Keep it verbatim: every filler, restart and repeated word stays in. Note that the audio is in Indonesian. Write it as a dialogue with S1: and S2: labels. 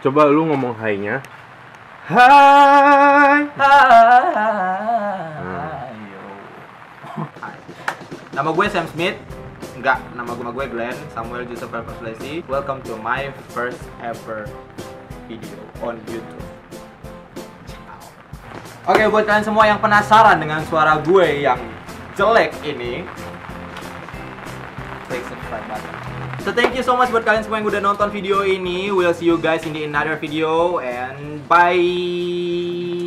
S1: Coba lu ngomong hai-nya. Hai.
S2: Hai. Hai. Nama gue Sam Smith. Enggak, nama gue, gue Glenn Samuel Joseph Perslesi. Welcome to my first ever video on YouTube. Oke, buat kalian semua yang penasaran dengan suara gue yang jelek ini, klik subscribe button. So thank you so much buat kalian semua yang udah nonton video ini. We'll see you guys in the another video and bye.